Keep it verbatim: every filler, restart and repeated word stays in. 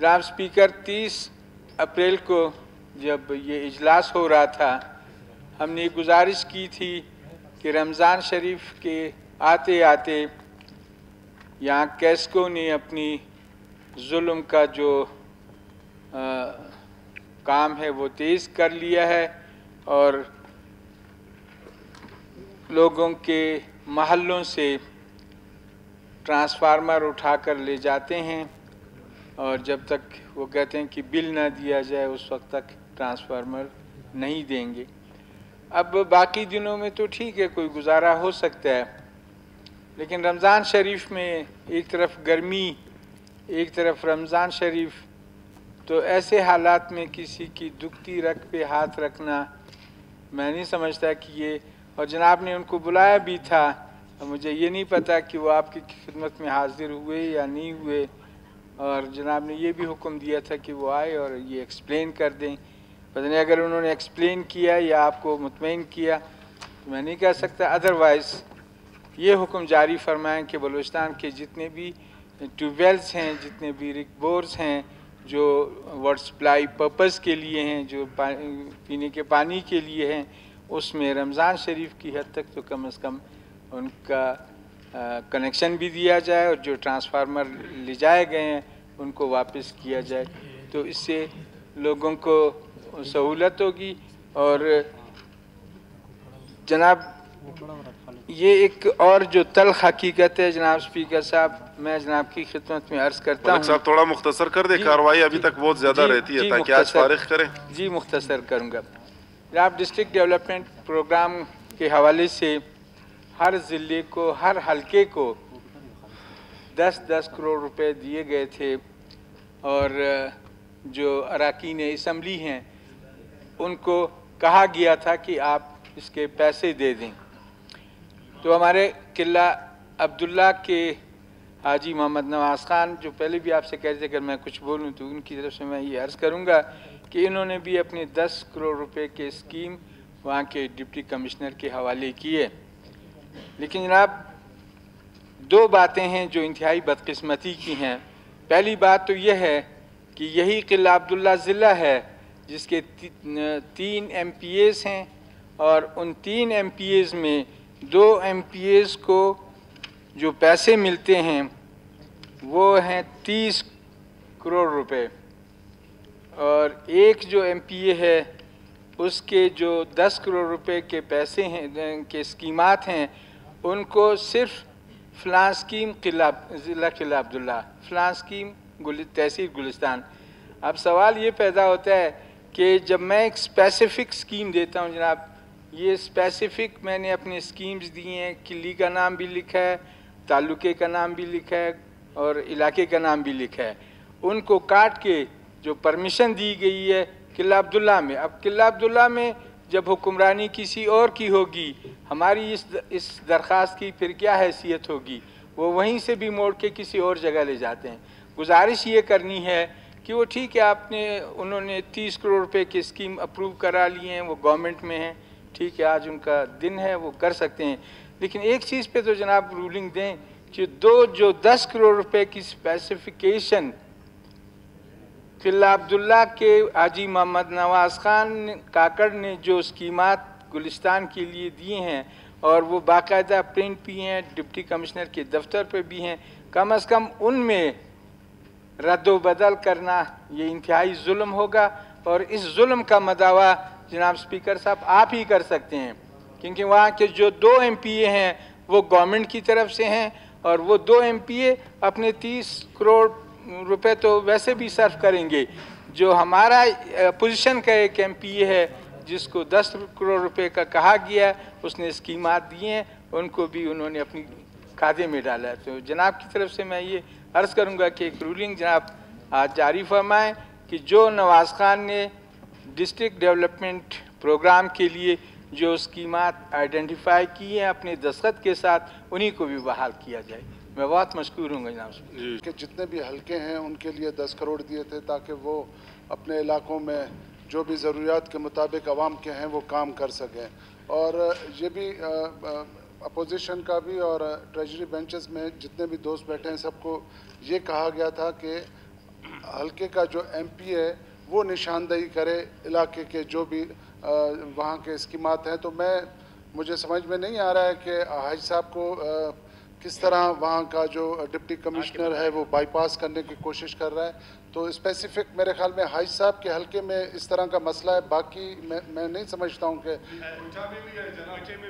जनाब स्पीकर, तीस अप्रैल को जब ये इजलास हो रहा था, हमने गुजारिश की थी कि रमज़ान शरीफ के आते आते यहाँ कैस्को ने अपनी जुल्म का जो आ, काम है वो तेज़ कर लिया है और लोगों के महल्लों से ट्रांसफार्मर उठाकर ले जाते हैं और जब तक वो कहते हैं कि बिल ना दिया जाए उस वक्त तक ट्रांसफार्मर नहीं देंगे। अब बाकी दिनों में तो ठीक है, कोई गुजारा हो सकता है, लेकिन रमज़ान शरीफ में एक तरफ गर्मी, एक तरफ रमज़ान शरीफ, तो ऐसे हालात में किसी की दुखती रग पे हाथ रखना मैं नहीं समझता कि ये, और जनाब ने उनको बुलाया भी था, मुझे ये नहीं पता कि वो आपकी खिदमत में हाजिर हुए या नहीं हुए, और जनाब ने ये भी हुक्म दिया था कि वो आए और ये एक्सप्लेन कर दें। पता नहीं अगर उन्होंने एक्सप्लेन किया या आपको मुतमईन किया तो मैं नहीं कह सकता, अदरवाइज़ ये हुक्म जारी फरमाएं कि बलूचिस्तान के जितने भी ट्यूबवेल्स हैं, जितने भी रिक बोर्स हैं जो वाटर सप्लाई पर्पज़ के लिए हैं, जो पीने के पानी के लिए हैं, उसमें रमज़ान शरीफ की हद तक तो कम अज़ कम उनका कनेक्शन भी दिया जाए और जो ट्रांसफार्मर ले जाए गए हैं उनको वापस किया जाए, तो इससे लोगों को सहूलत होगी। और जनाब ये एक और जो तल्ख हकीकत है जनाब स्पीकर साहब, मैं जनाब की खिदमत में अर्ज़ करता हूँ। साहब थोड़ा मुख्तसर कर दे, कार्रवाई अभी तक बहुत ज़्यादा रहती है, ताकि आज फारिग करें। जी मुख्तसर करूँगा जनाब। डिस्ट्रिक्ट डेवलपमेंट प्रोग्राम के हवाले से हर ज़िले को, हर हलके को दस दस करोड़ रुपए दिए गए थे और जो अरकान असम्बली हैं उनको कहा गया था कि आप इसके पैसे दे दें। तो हमारे किला अब्दुल्ला के हाजी मोहम्मद नवाज़ ख़ान, जो पहले भी आपसे कह रहे थे अगर मैं कुछ बोलूँ तो उनकी तरफ से मैं ये अर्ज़ करूँगा कि इन्होंने भी अपने दस करोड़ रुपए के स्कीम वहाँ के डिप्टी कमिश्नर के हवाले किए। लेकिन जनाब दो बातें हैं जो इंतहाई बदकिस्मती की हैं। पहली बात तो यह है कि यही किला अब्दुल्ला ज़िला है जिसके ती, तीन एम पी एज़ हैं और उन तीन एम पी एज़ में दो एम पी एज़ को जो पैसे मिलते हैं वो हैं तीस करोड़ रुपए और एक जो एम पी ए है उसके जो दस करोड़ रुपए के पैसे हैं के स्कीमात हैं उनको सिर्फ फ़लाँ स्कीम किला ज़िला किला अब्दुल्ला, फ़लाँ स्कीम गुल तहसील गुलिस्तान। अब सवाल ये पैदा होता है कि जब मैं एक स्पेसिफ़िक स्कीम देता हूँ जनाब, ये स्पेसिफ़िक मैंने अपने स्कीम्स दी हैं, किली का नाम भी लिखा है, तालुके का नाम भी लिखा है और इलाके का नाम भी लिखा है, उनको काट के जो परमिशन दी गई है किला अब्दुल्ला में, अब किला अब्दुल्ला में जब हुक्मरानी किसी और की होगी, हमारी इस इस दरख्वास्त की फिर क्या हैसियत होगी, वो वहीं से भी मोड़ के किसी और जगह ले जाते हैं। गुजारिश ये करनी है कि वो ठीक है, आपने उन्होंने तीस करोड़ रुपए की स्कीम अप्रूव करा ली हैं, वो गवर्नमेंट में हैं, ठीक है, आज उनका दिन है, वो कर सकते हैं, लेकिन एक चीज़ पे तो जनाब रूलिंग दें कि दो जो दस करोड़ रुपए की स्पेसिफिकेशन किला अब्दुल्ला के हाजी मोहम्मद नवाज़ ख़ान काकड़ ने जो स्कीमात गुलिस्तान के लिए दिए हैं और वो बाकायदा प्रिंट भी हैं, डिप्टी कमिश्नर के दफ्तर पे भी हैं, कम अज़ कम उनमें रद्द बदल करना ये इंतहाई जुल्म होगा और इस जुल्म का मदावा जनाब स्पीकर साहब आप ही कर सकते हैं, क्योंकि वहाँ के जो दो एम पी ए हैं वो गवर्नमेंट की तरफ से हैं और वो दो एम पी ए अपने तीस करोड़ रुपए तो वैसे भी सर्व करेंगे। जो हमारा अपोजिशन का एक एम पी ए है जिसको दस करोड़ रुपए का कहा गया, उसने स्कीमात दिए हैं, उनको भी उन्होंने अपनी खाते में डाला है। तो जनाब की तरफ से मैं ये अर्ज़ करूँगा कि एक रूलिंग जनाब आज जारी फरमाएँ कि जो नवाज़ ख़ान ने डिस्ट्रिक्ट डेवलपमेंट प्रोग्राम के लिए जो स्कीमात आइडेंटिफाई की हैं अपने दस्तखत के साथ, उन्हीं को भी बहाल किया जाए। मैं बहुत मशकूर हूँ जनाब जी कि जितने भी हलके हैं उनके लिए दस करोड़ दिए थे ताकि वो अपने इलाकों में जो भी ज़रूरियात के मुताबिक आवाम के हैं वो काम कर सकें। और ये भी अपोजिशन का भी और ट्रेजरी बेंचेस में जितने भी दोस्त बैठे हैं सबको ये कहा गया था कि हलके का जो एमपी है वो निशानदेही करे इलाके के जो भी वहाँ के स्कीमात हैं। तो मैं मुझे समझ में नहीं आ रहा है कि हाजी साहब को आ, किस तरह वहाँ का जो डिप्टी कमिश्नर है वो बाईपास करने की कोशिश कर रहा है। तो स्पेसिफिक मेरे ख्याल में हाजी साहब के हलके में इस तरह का मसला है, बाकी मैं मैं नहीं समझता हूँ कि